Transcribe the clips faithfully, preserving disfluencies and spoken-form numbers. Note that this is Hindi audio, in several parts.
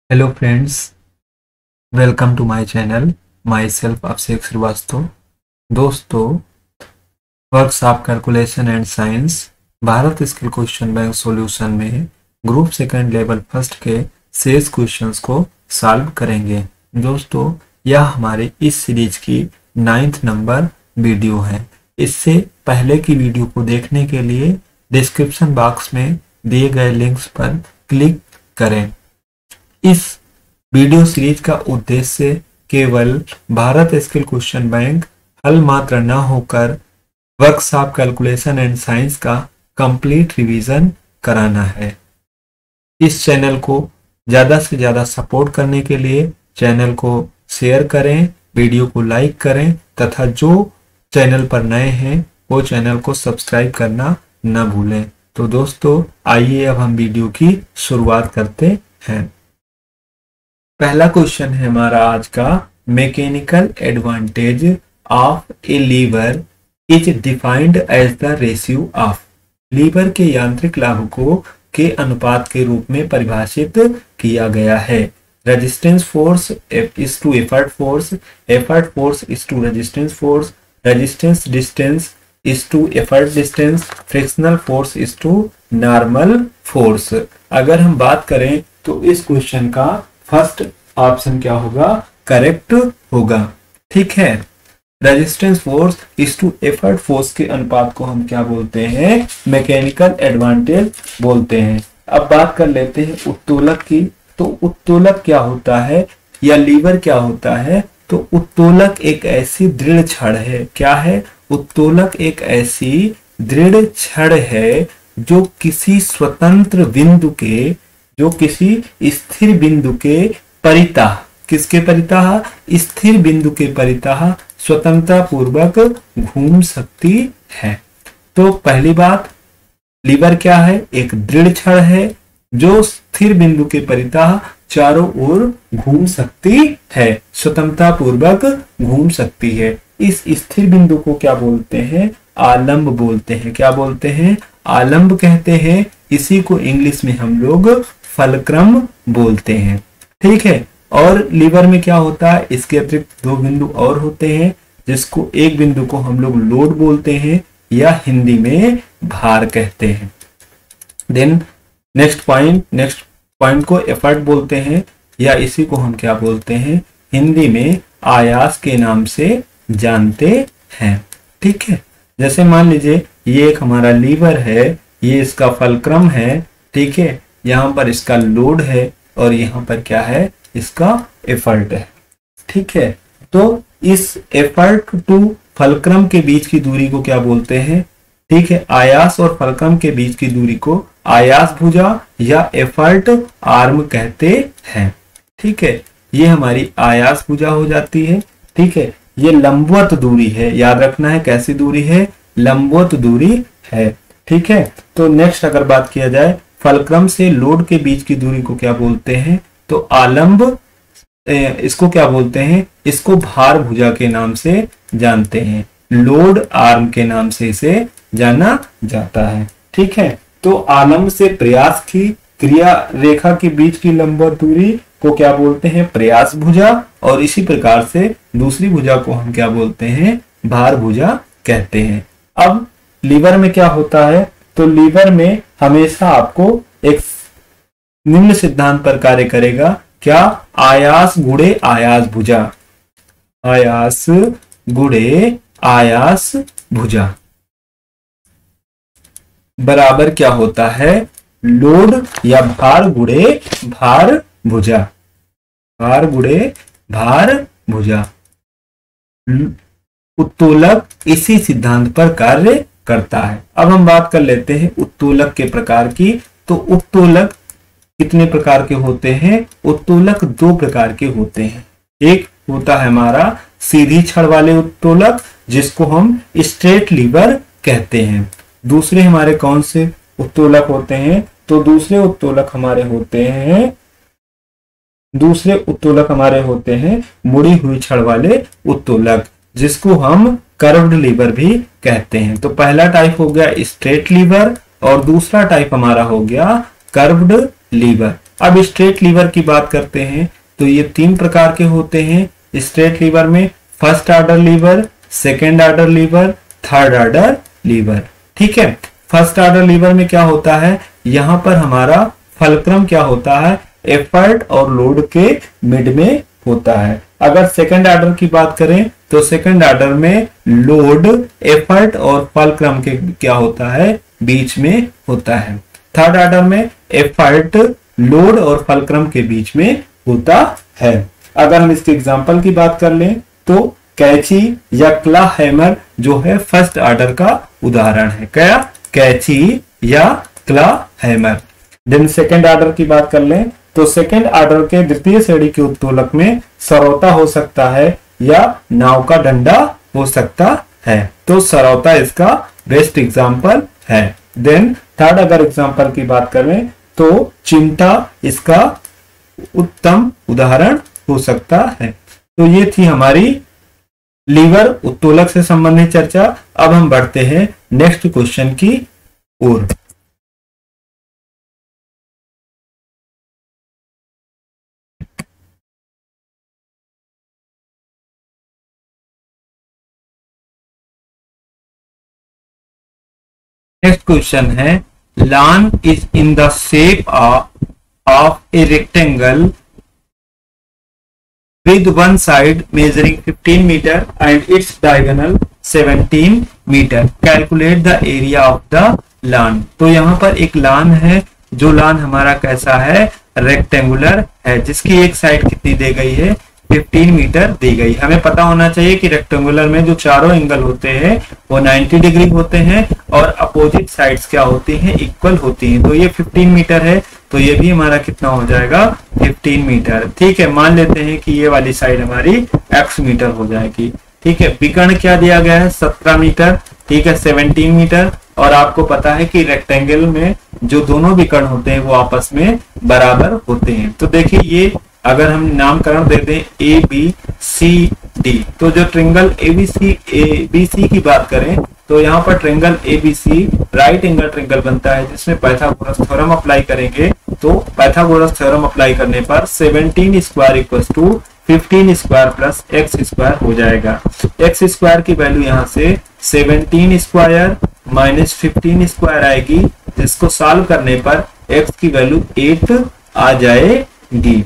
Hello friends, welcome to my channel. Myself Abhishek Srivastava. दोस्तों, workshop calculation and science Bharat skill question bank solution में ग्रुप सेकंड लेवल फर्स्ट के शेष क्वेश्चंस को सॉल्व करेंगे। दोस्तों, यह हमारे इस सीरीज की नाइन्थ नंबर वीडियो है। इससे पहले की वीडियो को देखने के लिए डिस्क्रिप्शन बॉक्स में दिए गए लिंक्स पर क्लिक करें। इस वीडियो सीरीज का उद्देश्य केवल भारत स्किल क्वेश्चन बैंक हल मात्र न होकर वर्कशॉप कैलकुलेशन एंड साइंस का कंप्लीट रिवीजन कराना है। इस चैनल को ज़्यादा से ज़्यादा सपोर्ट करने के लिए चैनल को शेयर करें, वीडियो को लाइक करें तथा जो चैनल पर नए हैं वो चैनल को सब्सक्राइब करना न भूलें। तो दोस्तों, आइए अब हम वीडियो की शुरुआत करते हैं। पहला क्वेश्चन है हमारा आज का, mechanical advantage of a lever is defined as the ratio of. Lever के यांत्रिक लाभ को के अनुपात के रूप में परिभाषित किया गया है। Resistance force is to effort force, effort force is to resistance force, resistance distance is to effort distance, frictional force is to normal force. अगर हम बात करें तो इस क्वेश्चन का फर्स्ट ऑप्शन क्या होगा, करेक्ट होगा। ठीक है, resistance force is to effort force के अनुपात को हम क्या बोलते हैं, मैकेनिकल एडवांटेज बोलते हैं। अब बात कर लेते हैं उत्तोलक की। तो उत्तोलक क्या होता है या लीवर क्या होता है? तो उत्तोलक एक ऐसी दृढ़ छड़ है। क्या है? उत्तोलक एक ऐसी दृढ़ छड़ है जो किसी स्वतंत्र बिंदु के जो किसी स्थिर बिंदु के परितः, किसके परितः? स्थिर बिंदु के परितः स्वतंत्रता पूर्वक घूम सकती है। तो पहली बात, लीवर क्या है? एक दृढ़ छड़ है जो स्थिर बिंदु के परितः चारों ओर घूम सकती है, स्वतंत्रता पूर्वक घूम सकती है। इस स्थिर बिंदु को क्या बोलते हैं? आलंब बोलते हैं। क्या बोलते हैं? आलंब कहते हैं। इसी को इंग्लिश में हम लोग फलक्रम बोलते हैं। ठीक है, और लीवर में क्या होता है? इसके अतिरिक्त दो बिंदु और होते हैं, जिसको एक बिंदु को हम लोग लोड बोलते हैं या हिंदी में भार कहते हैं। Then next point next point को एफर्ट बोलते हैं या इसी को हम क्या बोलते हैं, हिंदी में आयास के नाम से जानते हैं। ठीक है, जैसे मान लीजिए ये एक हमारा लीवर है, ये इसका फलक्रम है। ठीक है, यहाँ पर इसका लोड है और यहाँ पर क्या है, इसका एफर्ट है। ठीक है, तो इस एफर्ट टू फलक्रम के बीच की दूरी को क्या बोलते हैं? ठीक है, आयास और फलक्रम के बीच की दूरी को आयास भुजा या एफर्ट आर्म कहते हैं। ठीक है, ये हमारी आयास भुजा हो जाती है। ठीक है, ये लंबवत दूरी है, याद रखना है कैसी दूरी है, लंबवत दूरी है। ठीक है, तो नेक्स्ट अगर बात किया जाए, फलक्रम से लोड के बीच की दूरी को क्या बोलते हैं? तो आलंब, इसको क्या बोलते हैं? इसको भार भुजा के नाम से जानते हैं, लोड आर्म के नाम से इसे जाना जाता है। ठीक है, तो आलंब से प्रयास की क्रिया रेखा के बीच की लंबवत दूरी को क्या बोलते हैं? प्रयास भुजा, और इसी प्रकार से दूसरी भुजा को हम क्या बोलते हैं? भार भुजा कहते हैं। अब लीवर में क्या होता है? तो लीवर में हमेशा आपको एक निम्न सिद्धांत पर कार्य करेगा। क्या? आयास गुणे आयास भुजा, आयास गुणे आयास भुजा बराबर क्या होता है? लोड या भार गुणे भार भुजा, भार गुणे भार भुजा। उत्तोलक इसी सिद्धांत पर कार्य करता है। अब हम बात कर लेते हैं उत्तोलक के प्रकार की। तो उत्तोलक कितने प्रकार के होते हैं? उत्तोलक दो प्रकार के होते हैं। एक होता है हमारा सीधी छड़ वाले उत्तोलक, जिसको हम स्ट्रेट लीवर कहते हैं। दूसरे हमारे कौन से उत्तोलक होते हैं? तो दूसरे उत्तोलक हमारे होते हैं दूसरे उत्तोलक हमारे होते हैं मुड़ी हुई छड़ वाले उत्तोलक, जिसको हम कर्व्ड लीवर भी कहते हैं। तो पहला टाइप हो गया स्ट्रेट लीवर और दूसरा टाइप हमारा हो गया कर्व्ड लीवर। अब स्ट्रेट लीवर की बात करते हैं तो ये तीन प्रकार के होते हैं स्ट्रेट लीवर में, first order lever, second order lever, third order lever. ठीक है, फर्स्ट ऑर्डर लीवर में क्या होता है, यहाँ पर हमारा फलक्रम क्या होता है, एफर्ट और लोड के मिड में होता है। अगर सेकंड ऑर्डर की बात करें तो सेकंड ऑर्डर में लोड, एफर्ट और फलक्रम के क्या होता है, बीच में होता है। थर्ड ऑर्डर में एफर्ट, लोड और फलक्रम के बीच में होता है। अगर हम इसके एग्जांपल की बात कर लें तो कैंची या क्ला हैमर जो है फर्स्ट ऑर्डर का उदाहरण है। क्या, कैंची या क्ला हैमर। देन सेकंड ऑर्डर की बात कर लें तो सेकंड ऑर्डर के द्वितीय श्रेणी के उत्तोलक में सरौता हो सकता है या नाव का डंडा हो सकता है, तो सरौता इसका बेस्ट एग्जांपल है। देन थर्ड अगर एग्जांपल की बात करें तो चिमटा इसका उत्तम उदाहरण हो सकता है। तो ये थी हमारी लीवर उत्तोलक से संबंधित चर्चा। अब हम बढ़ते हैं नेक्स्ट क्वेश्चन की ओर। नेक्स्ट क्वेश्चन है, lawn is in the shape of a rectangle with one side measuring fifteen meter and its diagonal seventeen meter. Calculate the area of the lawn. तो यहाँ पर एक लान है, जो लान हमारा कैसा है, रेक्टेंगुलर है, जिसकी एक साइड कितनी दी गई है, पंद्रह मीटर दी गई। हमें पता होना चाहिए कि रेक्टेंगुलर में जो चारों एंगल होते हैं वो नब्बे डिग्री होते हैं और अपोजिट साइड्स क्या होती हैं, इक्वल होती हैं। तो ये पंद्रह मीटर है तो ये भी हमारा कितना हो जाएगा, पंद्रह मीटर। ठीक है, मान लेते हैं कि ये वाली साइड हमारी एक्स मीटर हो जाएगी। ठीक है, विकर्ण क्या दिया गया है, सत्रह मीटर। ठीक है, सत्रह मीटर। और आपको पता है कि रेक्टेंगल में जो दोनों विकर्ण होते हैं वो आपस में बराबर होते हैं। तो देखिए ये अगर हम नामकरण दे दें ए बी सी डी, तो जो ट्रिंगल एबीसी एबीसी की बात करें तो यहाँ पर triangle ABC right angle triangle बनता है, जिसमें पाइथागोरस थ्योरम अप्लाई करेंगे। तो पाइथागोरस थ्योरम अप्लाई करने पर सत्रह स्क्वायर इक्वल्स टू पंद्रह स्क्वायर प्लस एक्स स्क्वायर हो जाएगा। एक्स स्क्वायर की वैल्यू यहाँ से सत्रह स्क्वायर माइनस पंद्रह स्क्वायर आएगी, जिसको सॉल्व करने पर एक्स की वैल्यू आठ आ जाएगी।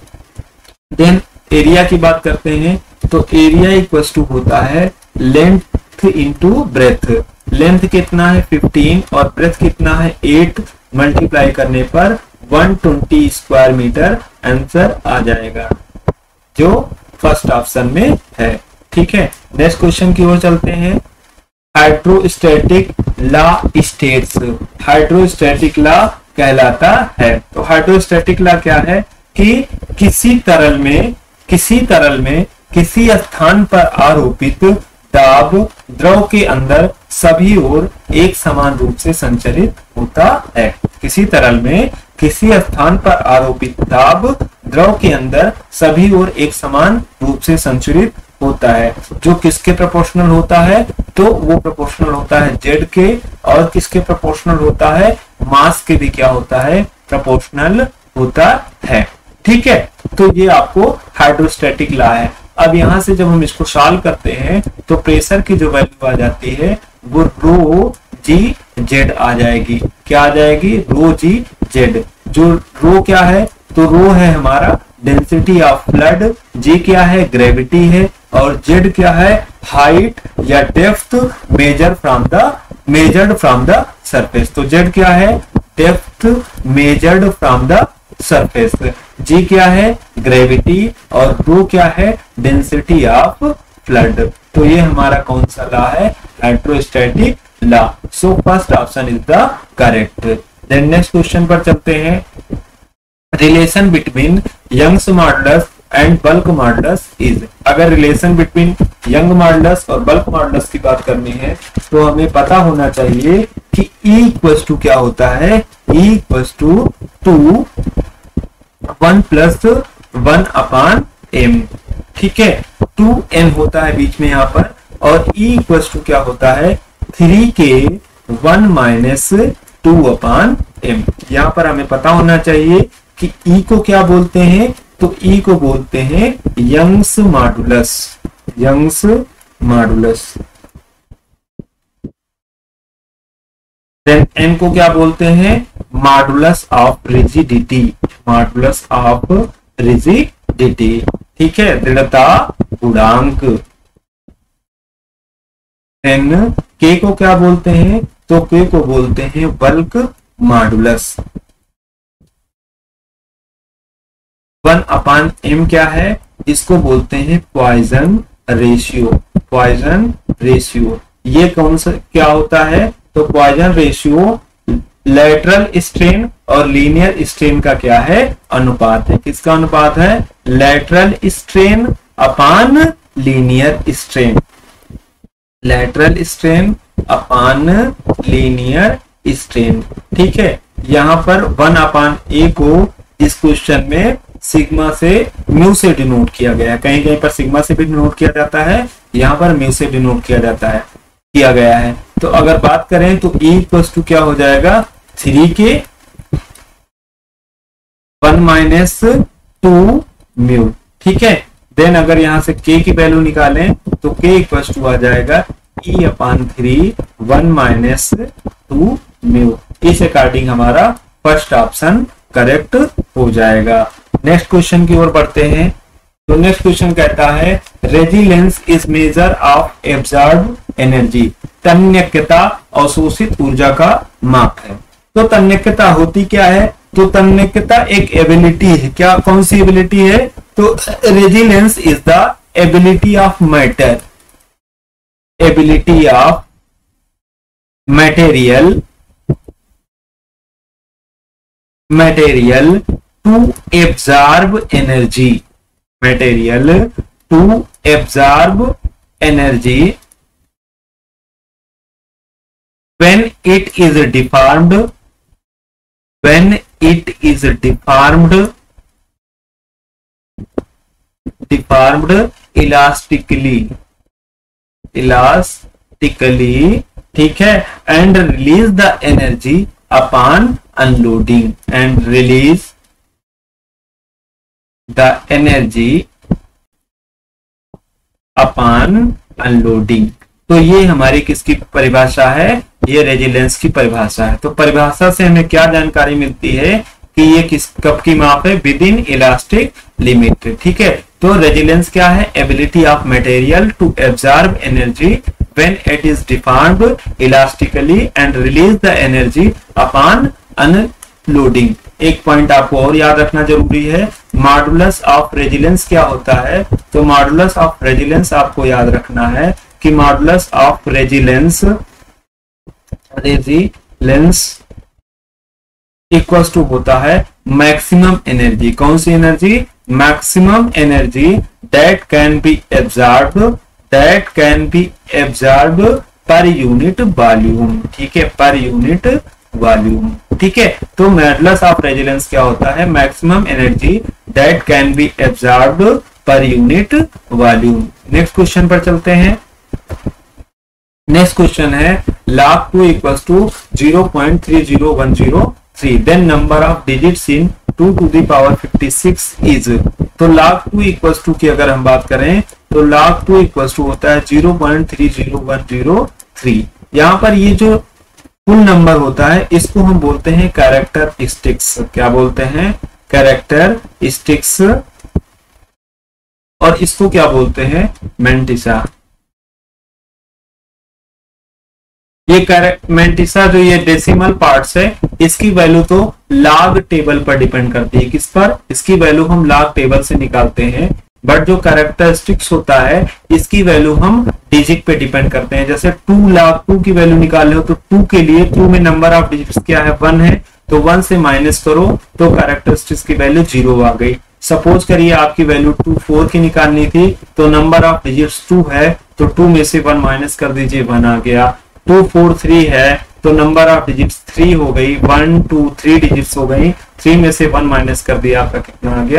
देन एरिया की बात करते हैं तो एरिया इक्वल्स टू होता है लेंथ इंटू ब्रेथ। लेंथ कितना है पंद्रह और ब्रेथ कितना है आठ, मल्टीप्लाई करने पर एक सौ बीस स्क्वायर मीटर आंसर आ जाएगा, जो फर्स्ट ऑप्शन में है। ठीक है, नेक्स्ट क्वेश्चन की ओर चलते हैं। Hydrostatic law states, hydrostatic law कहलाता है। तो हाइड्रोस्टैटिक लॉ क्या है कि किसी तरल में किसी तरल में किसी स्थान पर आरोपित दाब द्रव के अंदर सभी ओर एक समान रूप से संचरित होता है। किसी तरल में किसी स्थान पर आरोपित दाब द्रव के अंदर सभी ओर एक समान रूप से संचरित होता है, जो किसके प्रोपोर्शनल होता है, तो वो प्रोपोर्शनल होता है जेड के, और किसके प्रोपोर्शनल होता है, मास के भी क्या होता है, प्रोपोर्शनल होता है। ठीक है, तो ये आपको हाइड्रोस्टैटिक लॉ है। अब यहां से जब हम इसको सॉल्व करते हैं तो प्रेशर की जो वैल्यू आ जाती है वो रो जी जेड आ जाएगी। क्या आ जाएगी, रो जी जेड। जो रो क्या है, तो रो है हमारा डेंसिटी ऑफ फ्लड, जी क्या है, ग्रेविटी है, और जेड क्या है, हाइट या depth measure from the measured from the surface. तो जेड क्या है, depth measured from the surface, G क्या है, ग्रेविटी, और रो क्या है, डेंसिटी ऑफ फ्लड। तो ये हमारा कौन सा लॉ है, hydrostatic law. So first option is the correct. Then next question पर चलते हैं। Relation between Young's modulus and bulk modulus is. अगर रिलेशन बिटवीन यंग मॉडुलस और बल्क मॉडुलस की बात करनी है तो हमें पता होना चाहिए कि E इक्वल्स टू क्या होता है, E equals to two one plus one upon m. ठीक है, टू एन होता है बीच में यहाँ पर, और E इक्वल्स टू क्या होता है, थ्री के one minus two upon m. यहाँ पर हमें पता होना चाहिए कि ई को क्या बोलते हैं, तो ई को बोलते हैं Young's modulus, Young's modulus. Then n को क्या बोलते हैं, modulus of rigidity, modulus of rigidity, ठीक है, दृढ़ता गुणांक। एन के को क्या बोलते हैं, तो के को बोलते हैं bulk modulus. One upon m क्या है, इसको बोलते हैं पॉइजन रेशियो, पॉइजन रेशियो। ये कौन सा क्या होता है, तो पॉइजन रेशियो लेटरल स्ट्रेन और लीनियर स्ट्रेन का क्या है, अनुपात है। किसका अनुपात है, lateral strain upon linear strain, lateral strain upon linear strain, ठीक है। यहां पर वन अपान ए को इस क्वेश्चन में सिग्मा से म्यू से डिनोट किया गया है, कहीं कहीं पर सिग्मा से भी डिनोट किया जाता है, यहां पर म्यू से डिनोट किया जाता है, किया गया है। तो अगर बात करें तो E इक्वल्स टू क्या हो जाएगा, थ्री के वन माइनस टू म्यू, ठीक है। देन अगर यहां से K की वैल्यू निकालें तो K इक्वल्स टू आ जाएगा E upon three one minus two mu. इस अकॉर्डिंग हमारा फर्स्ट ऑप्शन करेक्ट हो जाएगा। नेक्स्ट क्वेश्चन की ओर बढ़ते हैं। तो नेक्स्ट क्वेश्चन कहता है resilience is measure of absorb energy, तन्यकता अवशोषित ऊर्जा का माप है। तो तन्यकता होती क्या है, तो तन्यकता एक एबिलिटी है, क्या कौन सी एबिलिटी है, तो resilience is the ability of matter, ability of material material to absorb energy, material to absorb energy when it is deformed, when it is deformed deformed elastically elastically, ठीक है, and release the energy upon unloading, and release the energy upon unloading। तो ये हमारी किसकी परिभाषा है, ये रेजिलेंस की परिभाषा है। तो परिभाषा से हमें क्या जानकारी मिलती है कि ये किस कब की माप है, विद इन इलास्टिक लिमिट, ठीक है। तो रेजिलेंस क्या है, ability of material to absorb energy when it is deformed elastically and release the energy upon unloading. एक पॉइंट आपको और याद रखना जरूरी है, मॉडुलस ऑफ रेजिलेंस क्या होता है, तो मॉडुलस ऑफ रेजिलेंस आपको याद रखना है कि modulus of resilience resilience equals to होता है मैक्सिमम एनर्जी, कौन सी एनर्जी, maximum energy that can be absorbed that can be absorbed per unit volume, ठीक है, पर यूनिट वॉल्यूम, ठीक है। तो मॉडुलस ऑफ रेजिलेंस क्या होता है, maximum energy that can be absorbed per unit volume. Next question पर चलते हैं। नेक्स्ट क्वेश्चन है log two equals to zero point three zero one zero three, then number of digits in two two the power fifty six is. तो log टू इक्वल्स टू की अगर हम बात करें तो log टू इक्वल्स टू होता है zero point three zero one zero three. यहाँ पर ये जो कुल नंबर होता है इसको हम बोलते हैं कैरेक्टरिस्टिक्स, क्या बोलते हैं, कैरेक्टरिस्टिक्स, और इसको क्या बोलते हैं, मैंटिसा। ये मैंटिसा जो ये डेसिमल पार्ट्स है इसकी वैल्यू तो लॉग टेबल पर डिपेंड करती है, किस पर, इसकी वैल्यू हम लॉग टेबल से निकालते हैं, बट जो कैरेक्टरिस्टिक्स होता है इसकी वैल्यू हम डिजिट पे डिपेंड करते हैं। जैसे टू लॉग टू की वैल्यू निकाल हो तो टू के लिए टू में नंबर ऑफ डिजिट्स क्या है, वन है, तो वन से माइनस करो तो कैरेक्टरिस्टिक्स की वैल्यू जीरो आ गई। सपोज करिए आपकी वैल्यू टू फोर की निकालनी थी तो नंबर ऑफ डिजिट्स टू है तो टू में से वन माइनस कर दीजिए, वन आ गया। टू फोर थ्री है तो नंबर ऑफ डिजिट्स थ्री हो गई, वन टू थ्री डिजिट्स हो गई, थ्री में से वन माइनस कर दिया, आपका कितना आ गया,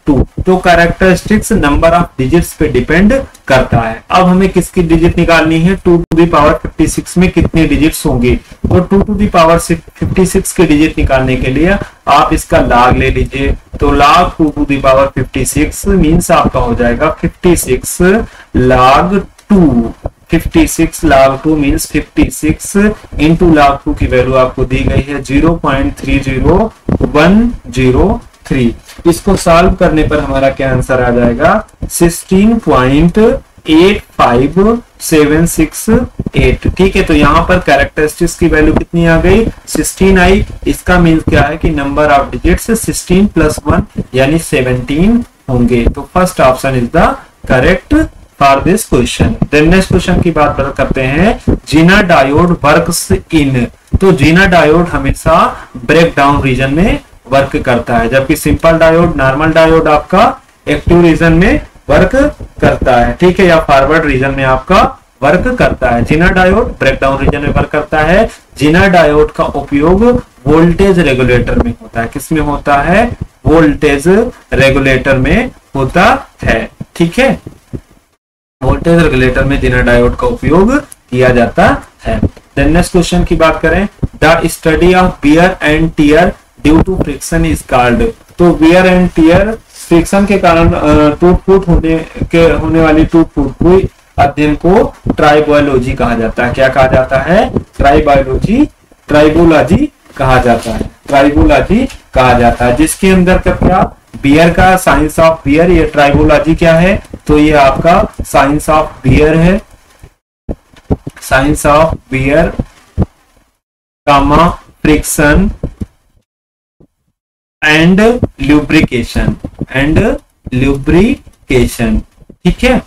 टू। तो कैरेक्टरिस्टिक्स नंबर ऑफ डिजिट्स पे डिपेंड करता है। अब हमें किसकी डिजिट निकालनी है, two two the power fifty six में कितने डिजिट्स होंगे। तो two two the power fifty six की डिजिट निकालने के लिए आप इसका लाग ले लीजिए। तो log two two the power fifty six means आपका हो जाएगा fifty six log two. Fifty six log two means fifty six into log two की वैल्यू आपको दी गई है zero point three zero one zero three. इसको सॉल्व करने पर हमारा क्या आंसर आ जाएगा, sixteen point eight five seven six eight. ठीक है, तो यहाँ पर कैरेक्टरिस्टिक्स की वैल्यू कितनी आ गई, सिक्सटीन आई। इसका मीन्स क्या है कि number of digits sixteen plus one यानी सेवनटीन होंगे। तो first option is the correct for this question. Then next question की बात करते हैं, जीना डायोड वर्क्स इन। तो जीना डायोड हमेशा ब्रेक डाउन रीजन में वर्क करता है, जबकि सिंपल डायोड, नॉर्मल डायोड आपका एक्टिव रीजन में वर्क करता है। ठीक है, या फॉरवर्ड रीजन में आपका वर्क करता है। Zener diode breakdown region में वर्क करता है। जीना डायोड का उपयोग वोल्टेज रेगुलेटर में होता है। किसमें होता है, वोल्टेज रेगुलेटर में होता है। ठीक है, वोल्टेज रेगुलेटर में जीना डायोड का उपयोग किया जाता है। देन नेक्स्ट क्वेश्चन की बात करें, the study of wear and tear due to friction is called. तो वियर एंड टियर फ्रिक्शन के कारण टूट फूट होने के होने वाली टूट फूट हुई अध्ययन को ट्राइबोलॉजी कहा जाता है। क्या कहा जाता है, ट्राइबोलॉजी ट्राइबोलॉजी कहा जाता है। ट्राइबोलॉजी कहा जाता है, जिसके अंदर का क्या, बियर का साइंस ऑफ बियर, ये ट्राइबोलॉजी क्या है, तो ये आपका साइंस ऑफ बियर है। Science of wear comma friction and lubrication and lubrication. ठीक है,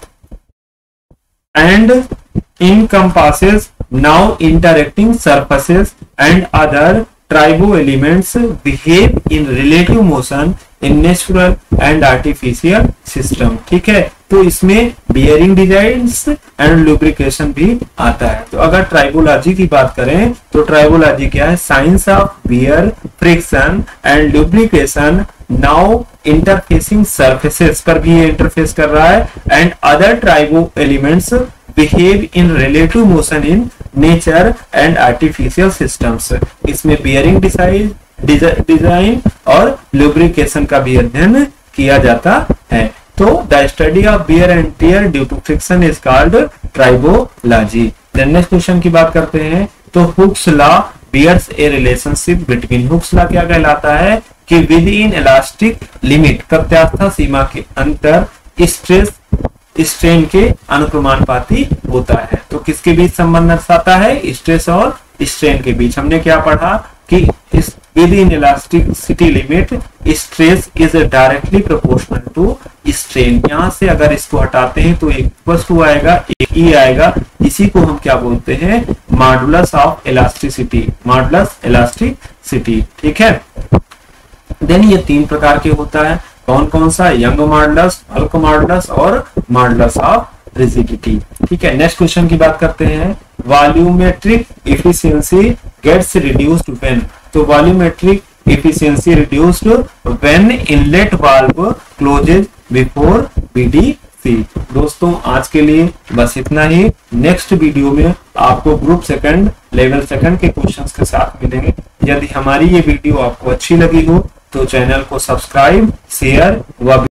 and encompasses now interacting surfaces and other tribo elements behave in relative motion in natural and artificial system। ठीक है, तो इसमें बियरिंग डिजाइन्स एंड लुब्रिकेशन भी आता है। तो अगर ट्राइबोलॉजी की बात करें तो ट्राइबोलॉजी क्या है, science of wear friction and lubrication now interfacing surfaces पर भी ये इंटरफेस कर रहा है, and other tribo elements behave in relative motion in nature and artificial systems. इसमें बियरिंग डिजाइन डिजाइन और लुब्रिकेशन का भी अध्ययन किया जाता है। तो the study of wear and tear due to friction is called tribology. Then next question की बात करते हैं, तो हुक्स लॉ बियर्स ए रिलेशनशिप बिटवीन। हुक्स लॉ क्या कहलाता है कि विद इन इलास्टिक लिमिट, प्रत्यास्था सीमा के अंतर स्ट्रेस स्ट्रेन के अनुक्रमानुपाती होता है। तो किसके बीच संबंध दर्शाता है, स्ट्रेस और स्ट्रेन के बीच। हमने क्या पढ़ा कि इस within elasticity limit stress is directly proportional to strain. यहाँ से अगर इसको हटाते हैं तो एक प्लस टू आएगा, एक ई आएगा। इसी को हम क्या बोलते हैं, modulus of elasticity, modulus elasticity. ठीक है, देन ये तीन प्रकार के होता है, कौन कौन सा, यंग मॉडुलस, बल्क मॉडुलस और मॉडुलस ऑफ रिजिडिटी। ठीक है, नेक्स्ट क्वेश्चन की बात करते हैं, volumetric efficiency gets reduced when. तो volumetric efficiency reduced when inlet valve closes before BDC. दोस्तों आज के लिए बस इतना ही। नेक्स्ट वीडियो में आपको ग्रुप सेकंड लेवल सेकंड के क्वेश्चंस के साथ मिलेंगे। यदि हमारी ये वीडियो आपको अच्छी लगी हो तो चैनल को सब्सक्राइब, शेयर व